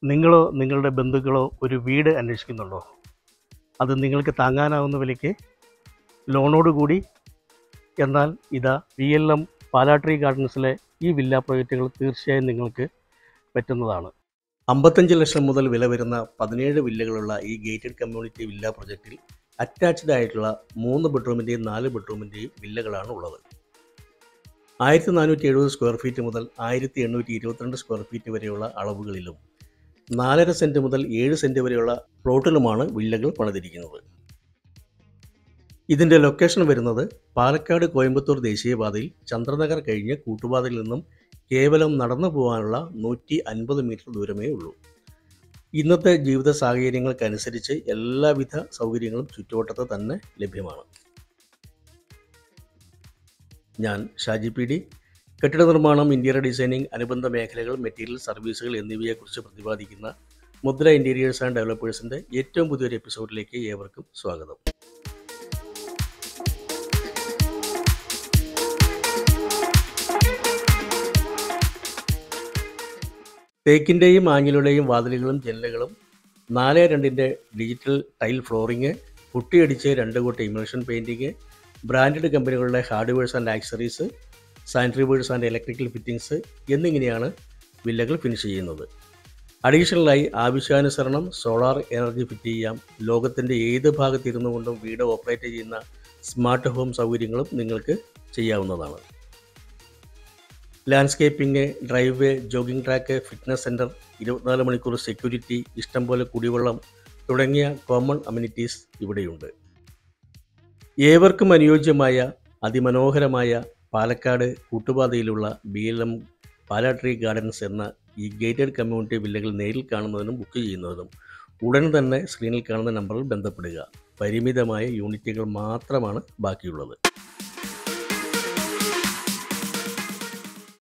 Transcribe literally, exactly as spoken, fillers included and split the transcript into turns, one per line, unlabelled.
നിങ്ങളോ നിങ്ങളുടെ ബന്ധുക്കളോ ഒരു വീട് അന്വേഷിക്കുന്നുണ്ടോ? അത് നിങ്ങൾക്ക് താങ്ങാനാവുന്ന വിലയ്ക്ക് ലോണോടുകൂടി. എന്നാൽ ഇതാ വി എൽ എം പാലാട്രി ഗാർഡൻസിലെ ഈ വില്ല പ്രൊജക്റ്റുകൾ തീർച്ചയായും നിങ്ങൾക്ക് പറ്റുന്നതാണ്. അമ്പത്തഞ്ച് ലക്ഷം മുതൽ വില വരുന്ന പതിനേഴ് വില്ലകളുള്ള ഈ ഗേറ്റഡ് കമ്മ്യൂണിറ്റി വില്ല പ്രൊജക്റ്റിൽ അറ്റാച്ച്ഡ് ആയിട്ടുള്ള മൂന്ന് ബെഡ്റൂമിൻ്റെയും നാല് ബെഡ്റൂമിൻ്റെയും വില്ലകളാണ് ഉള്ളത്. ആയിരത്തി നാനൂറ്റി എഴുപത് സ്ക്വയർ ഫീറ്റ് മുതൽ ആയിരത്തി എണ്ണൂറ്റി ഇരുപത്തിരണ്ട് സ്ക്വയർ ഫീറ്റ് വരെയുള്ള അളവുകളിലും നാലര സെൻറ്റ് മുതൽ ഏഴ് സെൻറ്റ് വരെയുള്ള പ്ലോട്ടിലുമാണ് വില്ലകൾ പണിതിരിക്കുന്നത്. ഇതിൻ്റെ ലൊക്കേഷൻ വരുന്നത് പാലക്കാട് കോയമ്പത്തൂർ ദേശീയപാതയിൽ ചന്ദ്രനഗർ കഴിഞ്ഞ് കൂട്ടുപാതയിൽ നിന്നും കേവലം നടന്നു പോകാനുള്ള നൂറ്റി അൻപത് മീറ്റർ ദൂരമേ ഉള്ളൂ. ഇന്നത്തെ ജീവിത സാഹചര്യങ്ങൾക്കനുസരിച്ച് എല്ലാവിധ സൗകര്യങ്ങളും ചുറ്റുവട്ടത്ത് തന്നെ ലഭ്യമാണ്. ഞാൻ ഷാജി പി ഡി, കെട്ടിട നിർമ്മാണം, ഇന്റീരിയർ ഡിസൈനിങ്, അനുബന്ധ മേഖലകൾ, മെറ്റീരിയൽ സർവീസുകൾ എന്നിവയെക്കുറിച്ച് പ്രതിപാദിക്കുന്ന മുദ്ര ഇൻറ്റീരിയേഴ്സ് ആൻഡ് ഡെവലപ്പേഴ്സിൻ്റെ ഏറ്റവും പുതിയൊരു എപ്പിസോഡിലേക്ക് ഏവർക്കും സ്വാഗതം. തേക്കിൻ്റെയും ആഞ്ഞിലുടെയും വാതിലുകളും ജനലുകളും, നാല് രണ്ടിൻ്റെ ഡിജിറ്റൽ ടൈൽ ഫ്ലോറിങ്, പുട്ടിയടിച്ച് രണ്ട് കൂട്ട് ഇമേഴ്ഷൻ പെയിൻറ്റിങ്, ബ്രാൻഡഡ് കമ്പനികളുടെ hardwares and accessories, sanitary wares and electrical fittings എന്നിങ്ങനെയാണ് വില്ലകൾ ഫിനിഷ് ചെയ്യുന്നത്. അഡീഷണലായി ആവശ്യാനുസരണം സോളാർ എനർജി ഫിറ്റ് ചെയ്യാം. ലോകത്തിൻ്റെ ഏത് ഭാഗത്തിരുന്നു കൊണ്ടും വീട് ഓപ്പറേറ്റ് ചെയ്യുന്ന സ്മാർട്ട് ഹോം സൗകര്യങ്ങളും നിങ്ങൾക്ക് ചെയ്യാവുന്നതാണ്. Landscaping, driveway, jogging track, fitness centre, ഇരുപത്തിനാല് മണിക്കൂർ സെക്യൂരിറ്റി, ഇഷ്ടംപോലെ കുടിവെള്ളം തുടങ്ങിയ കോമൺ അമ്യൂണിറ്റീസ് ഇവിടെയുണ്ട്. ഏവർക്കും അനുയോജ്യമായ അതിമനോഹരമായ പാലക്കാട് കൂട്ടുപാതയിലുള്ള B L M Palatri gardens എന്ന ഈ ഗേറ്റഡ് കമ്മ്യൂണിറ്റി വില്ലകൾ നേരിൽ കാണുന്നതിനും ബുക്ക് ചെയ്യുന്നതിനും ഉടൻ തന്നെ സ്ക്രീനിൽ കാണുന്ന നമ്പറിൽ ബന്ധപ്പെടുക. പരിമിതമായ യൂണിറ്റുകൾ മാത്രമാണ് ബാക്കിയുള്ളത്.